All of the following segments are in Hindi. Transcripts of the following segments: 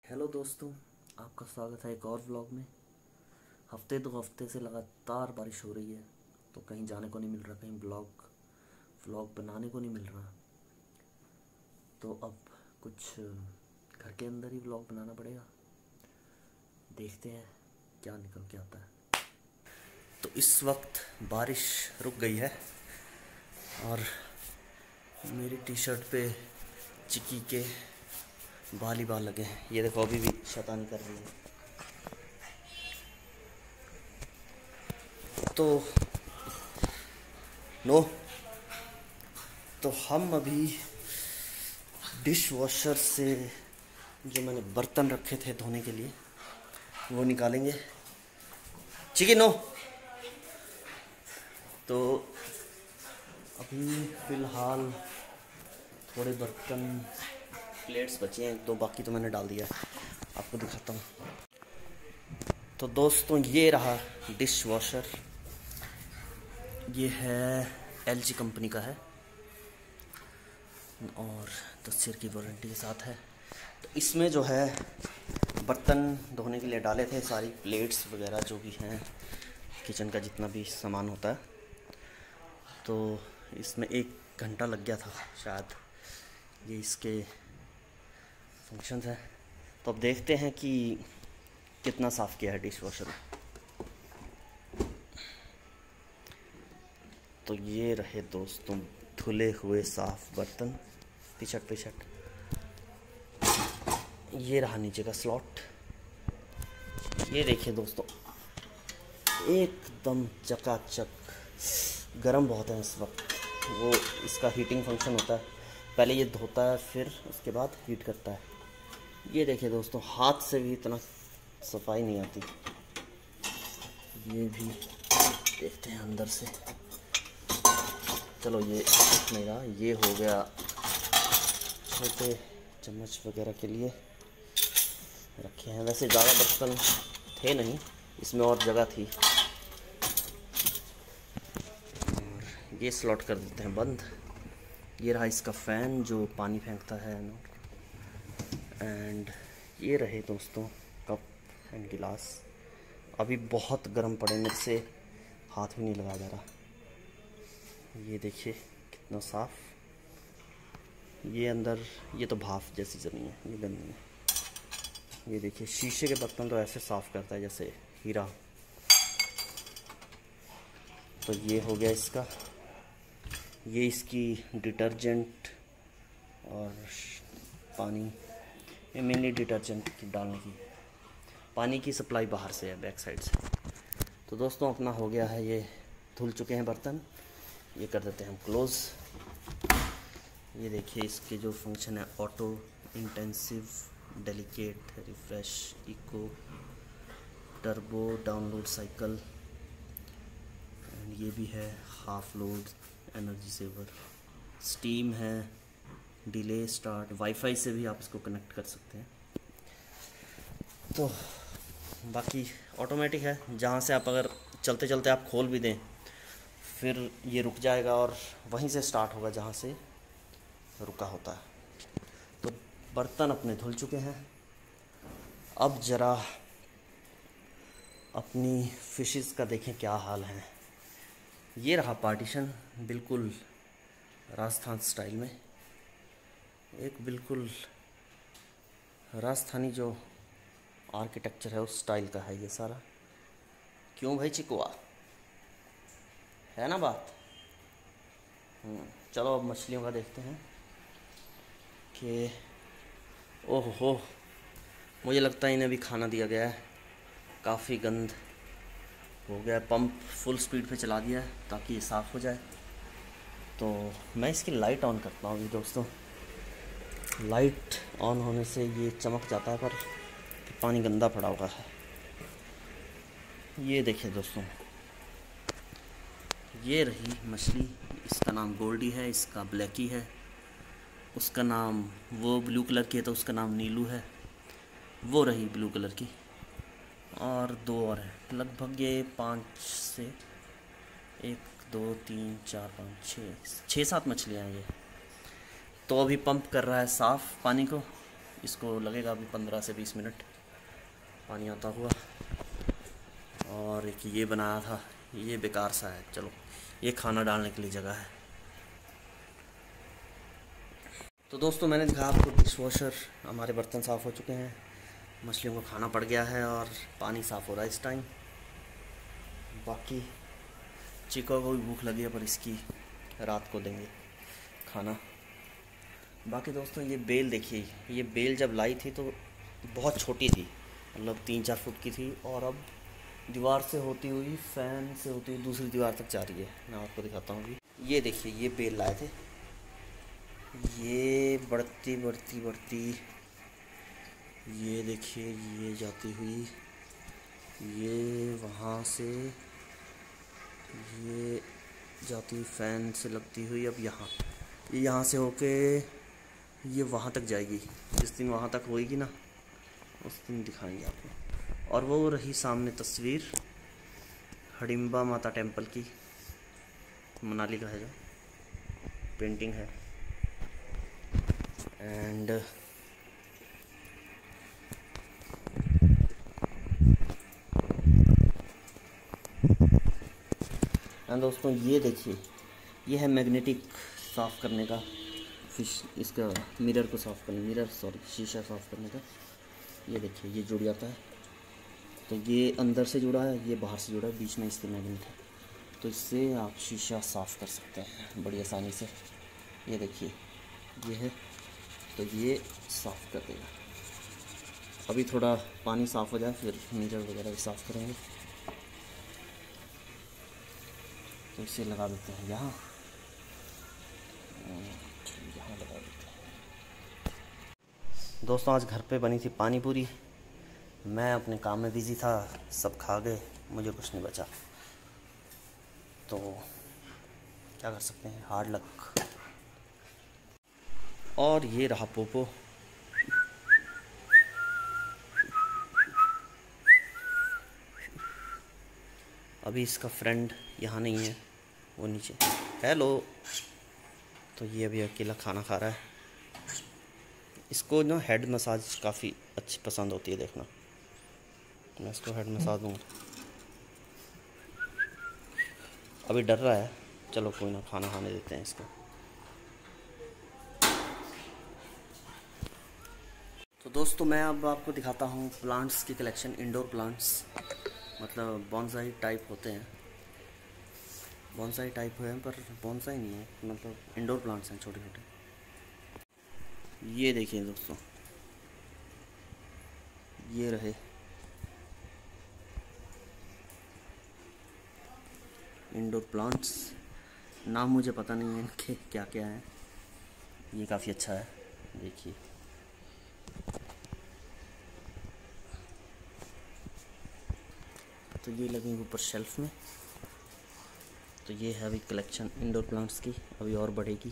हेलो दोस्तों, आपका स्वागत है एक और व्लॉग में। हफ्ते 2 हफ्ते से लगातार बारिश हो रही है, तो कहीं जाने को नहीं मिल रहा, कहीं व्लॉग बनाने को नहीं मिल रहा। तो अब कुछ घर के अंदर ही व्लॉग बनाना पड़ेगा। देखते हैं क्या निकल के आता है। तो इस वक्त बारिश रुक गई है और मेरी टी शर्ट पे चिक्की के बाल ही बाल लगे हैं। ये देखो अभी भी शैतानी कर रही है। तो नो तो हम अभी डिश वॉशर से जो मैंने बर्तन रखे थे धोने के लिए वो निकालेंगे। चिकी नो। तो अभी फ़िलहाल थोड़े बर्तन प्लेट्स बचे हैं, तो बाकी तो मैंने डाल दिया है। आपको दिखाता हूँ। तो दोस्तों ये रहा डिश वॉशर। ये है LG कंपनी का है और 10 ईयर की वारंटी के साथ है। तो इसमें जो है बर्तन धोने के लिए डाले थे, सारी प्लेट्स वगैरह जो भी हैं, किचन का जितना भी सामान होता है। तो इसमें 1 घंटा लग गया था शायद। ये इसके फंक्शंस हैं। तो अब देखते हैं कि कितना साफ़ किया है डिश वॉशर। तो ये रहे दोस्तों धुले हुए साफ़ बर्तन। पिछट ये रहा नीचे का स्लॉट। ये देखिए दोस्तों एकदम चकाचक। गर्म बहुत है इस वक्त, वो इसका हीटिंग फंक्शन होता है। पहले ये धोता है, फिर उसके बाद हीट करता है। ये देखिए दोस्तों हाथ से भी इतना सफाई नहीं आती। ये भी देखते हैं अंदर से। चलो ये नहीं रहा, ये हो गया छोटे चम्मच वगैरह के लिए रखे हैं। वैसे ज़्यादा बर्तन थे नहीं, इसमें और जगह थी। और ये स्लॉट कर देते हैं बंद। ये रहा इसका फ़ैन जो पानी फेंकता है। एंड ये रहे दोस्तों कप एंड गिलास। अभी बहुत गर्म पड़े, मेरे से हाथ भी नहीं लगाया जा रहा। ये देखिए कितना साफ़। ये अंदर ये तो भाप जैसी ज़मीन है, ये गंदी है। ये देखिए शीशे के बर्तन तो ऐसे साफ़ करता है जैसे हीरा। तो ये हो गया इसका। ये इसकी डिटर्जेंट और पानी, ये मेनली डिटर्जेंट की डालने की। पानी की सप्लाई बाहर से है, बैक साइड से। तो दोस्तों अपना हो गया है, ये धुल चुके हैं बर्तन। ये कर देते हैं हम क्लोज़। ये देखिए इसके जो फंक्शन है, auto, intensive, delicate, refresh, eco, turbo, download cycle. And ये भी है half load, energy saver, steam है, डिले, स्टार्ट। वाईफाई से भी आप इसको कनेक्ट कर सकते हैं। तो बाकी ऑटोमेटिक है, जहाँ से आप अगर चलते चलते आप खोल भी दें फिर ये रुक जाएगा और वहीं से स्टार्ट होगा जहाँ से रुका होता है। तो बर्तन अपने धुल चुके हैं। अब ज़रा अपनी फिशेस का देखें क्या हाल है। ये रहा पार्टीशन, बिल्कुल राजस्थान स्टाइल में। एक बिल्कुल राजस्थानी जो आर्किटेक्चर है उस स्टाइल का है ये सारा। क्यों भाई चिकुआ, है ना बात। चलो अब मछलियों का देखते हैं कि ओह हो, मुझे लगता है इन्हें भी खाना दिया गया है। काफ़ी गंद हो गया। पंप फुल स्पीड पे चला दिया है ताकि ये साफ़ हो जाए। तो मैं इसकी लाइट ऑन करता हूँ अभी दोस्तों। लाइट ऑन होने से ये चमक जाता है, पर पानी गंदा पड़ा हुआ है। ये देखिए दोस्तों, ये रही मछली। इसका नाम गोल्डी है, इसका ब्लैकी है। उसका नाम, वो ब्लू कलर की है तो उसका नाम नीलू है। वो रही ब्लू कलर की। और 2 और है। लगभग ये 5 से 1 2 3 4 5 6 7 मछलियाँ हैं ये। तो अभी पंप कर रहा है साफ़ पानी को इसको लगेगा अभी 15 से 20 मिनट पानी आता हुआ। और एक ये बनाया था, ये बेकार सा है, चलो ये खाना डालने के लिए जगह है। तो दोस्तों मैंने दिखा आपको डिश वॉशर, हमारे बर्तन साफ़ हो चुके हैं, मछलियों को खाना पड़ गया है और पानी साफ़ हो रहा है इस टाइम। बाकी चिको को भी भूख लगी है, पर इसकी रात को देंगे खाना। बाकी दोस्तों ये बेल देखिए, ये बेल जब लाई थी तो बहुत छोटी थी, मतलब 3-4 फुट की थी, और अब दीवार से होती हुई, फैन से होती हुई दूसरी दीवार तक जा रही है। मैं आपको दिखाता हूँ अभी। ये देखिए, ये बेल लाए थे, ये बढ़ती बढ़ती बढ़ती, ये देखिए ये जाती हुई, ये वहाँ से ये जाती हुई फैन से लगती हुई, अब यहाँ से होके ये वहाँ तक जाएगी। जिस दिन वहाँ तक होएगी ना, उस दिन दिखाएंगे आपको। और वो रही सामने तस्वीर हडिम्बा माता टेम्पल की, मनाली का है जो पेंटिंग है। एंड दोस्तों ये देखिए, ये है मैग्नेटिक साफ़ करने का फिश, इसका मिरर को साफ़ करने, शीशा साफ़ करने का। ये देखिए ये जुड़ जाता है, तो ये अंदर से जुड़ा है, ये बाहर से जुड़ा है, बीच में इसके मैग्नेट है, तो इससे आप शीशा साफ़ कर सकते हैं बड़ी आसानी से। ये देखिए ये है, तो ये साफ़ कर देगा। अभी थोड़ा पानी साफ़ हो जाए फिर मिरर वगैरह भी साफ़ करेंगे। तो इसे लगा देते हैं यहाँ लगा देते हैं। दोस्तों आज घर पे बनी थी पानी पूरी, मैं अपने काम में बिज़ी था, सब खा गए, मुझे कुछ नहीं बचा, तो क्या कर सकते हैं, हार्ड लक। और ये रहा पोपो, अभी इसका फ्रेंड यहाँ नहीं है, वो नीचे। हेलो। तो ये अभी अकेला खाना खा रहा है। इसको ना हेड मसाज काफ़ी अच्छी पसंद होती है, देखना मैं इसको हेड मसाज दूँगा। अभी डर रहा है, चलो कोई ना, खाना खाने देते हैं इसको। तो दोस्तों मैं अब आपको दिखाता हूँ प्लांट्स की कलेक्शन, इंडोर प्लांट्स, मतलब बॉन्साई टाइप होते हैं, बॉन्साई टाइप है पर बॉन्साई नहीं है, मतलब इंडोर प्लांट्स हैं छोटे छोटे। ये देखिए दोस्तों, ये रहे इंडोर प्लांट्स, नाम मुझे पता नहीं है इनके क्या क्या है। ये काफ़ी अच्छा है, देखिए तो ये लगेंगे ऊपर शेल्फ में। तो ये है अभी कलेक्शन इंडोर प्लांट्स की, अभी और बढ़ेगी।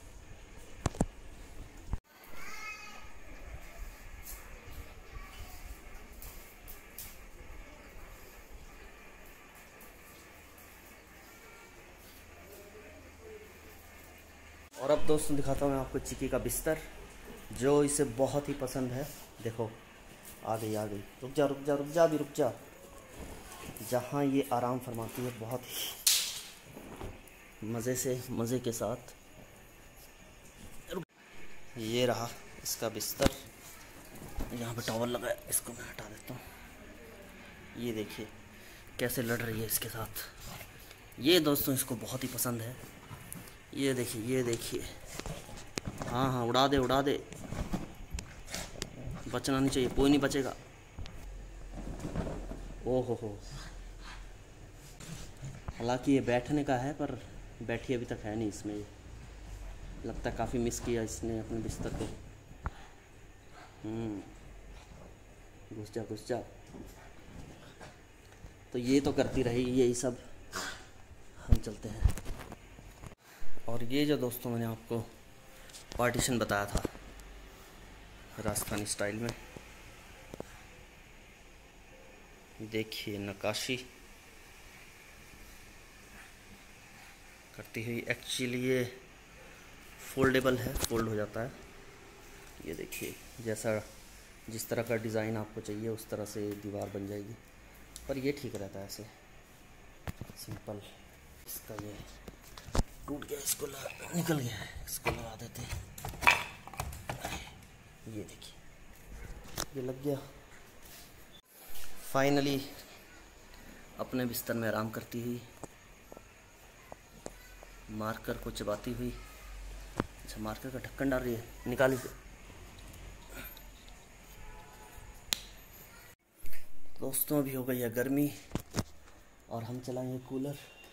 और अब दोस्तों दिखाता हूँ मैं आपको चिकी का बिस्तर, जो इसे बहुत ही पसंद है। देखो आ गई, रुक जा रुक जा रुक जा, अभी रुक जा। जहाँ ये आराम फरमाती है बहुत ही मज़े के साथ। ये रहा इसका बिस्तर, यहाँ पे टॉवल लगा है, इसको मैं हटा देता हूँ। ये देखिए कैसे लड़ रही है इसके साथ। ये दोस्तों इसको बहुत ही पसंद है। ये देखिए, हाँ उड़ा दे, बचना नहीं चाहिए, कोई नहीं बचेगा। ओहो हो, हालांकि ये बैठने का है पर बैठी अभी तक है नहीं इसमें। लगता है काफ़ी मिस किया इसने अपने बिस्तर को। घुस जा। तो ये तो करती रहेगी यही सब, हम चलते हैं। और ये जो दोस्तों मैंने आपको पार्टीशन बताया था राजस्थानी स्टाइल में, देखिए नक्काशी करती हुई। एक्चुअली ये फोल्डेबल है, फोल्ड हो जाता है, ये देखिए, जैसा जिस तरह का डिज़ाइन आपको चाहिए उस तरह से दीवार बन जाएगी, पर ये ठीक रहता है ऐसे सिंपल। इसका ये टूट गया, इसको निकल गया है, इसको लगा देते हैं। ये देखिए, ये लग गया। फाइनली अपने बिस्तर में आराम करती हुई, मार्कर को चबाती हुई। अच्छा, मार्कर का ढक्कन डाल रही है, निकाली। दोस्तों अभी हो गई है गर्मी और हम चलाएंगे कूलर।